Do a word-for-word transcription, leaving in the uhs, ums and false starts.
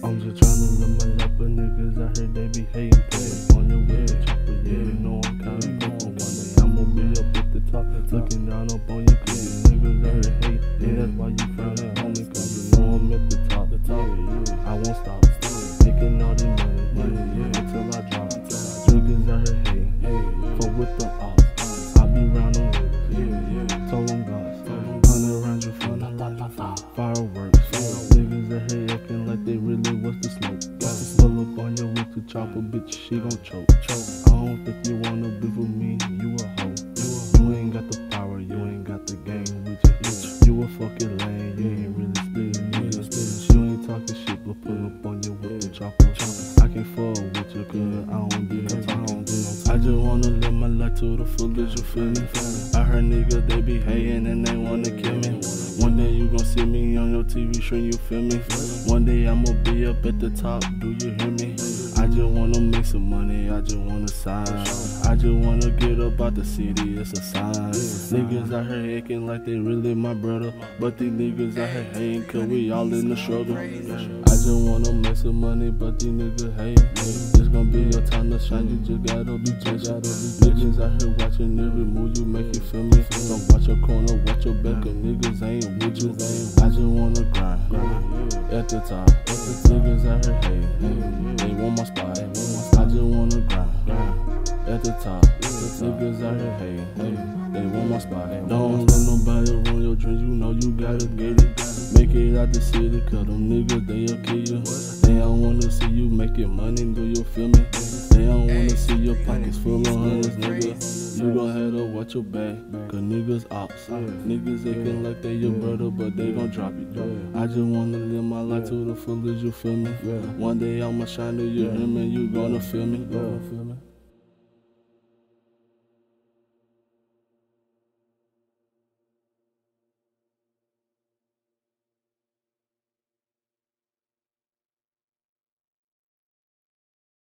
I'm just tryna live my life, but niggas out here, they be hating. Put on your way, chopper, yeah, you know I'm kinda cool. One day I'ma be up at the top, looking down up on you, cause these niggas out here hate. Yeah, that's why you frowning on me, cause you know I'm at the top. The top, I won't stop, making all these money, money, yeah, until I drop. Niggas out here hating, fuck with the ops. I be round them niggas, told them guys, hundred rounds you for fireworks. Niggas out here acting like they really was the smoke. Pull up on your whip to chop a bitch, she gon' choke. I don't think you wanna be with me, you a hoe. You ain't got the power, you ain't got the game with you. You a fucking lame, you ain't really spitting, nigga. You ain't talking shit, but pull up on your whip to chop a. I can't fuck with you, cause I don't do no talking. I just wanna live my life to the fullest, you feel me? I heard niggas, they be hating and they wanna kill me. One day you gon' see me on your T V screen, you feel me? One day I'ma be up at the top, do you hear me? I just wanna make some money, I just wanna sign. I just wanna get up out the city, it's a sign. Niggas out here acting like they really my brother, but these niggas out here hating cause we all in the struggle. I just wanna make some money, but these niggas hate. It's gonna be your time to shine, you just gotta be patient. Niggas out here watching every move you make, you feel me? Don't watch your corner, watch your back, cause niggas ain't with you. I just wanna grind at the top. Niggas out here hating, they want my spot. I just wanna grind at the top. Niggas out here hating, they want my spot. Don't let nobody ruin your dreams, you know you gotta get it. Make it out the city, cause them niggas, they'll kill you. They don't wanna see you making money, do you feel me? They don't wanna see your pockets full of hundreds, nigga. You gon' have to watch your back, cause niggas ops. Niggas acting like they your brother, but they gon' drop you. I just wanna live my life to the fullest, you feel me? One day I'ma shine, do you hear me? You gonna feel me?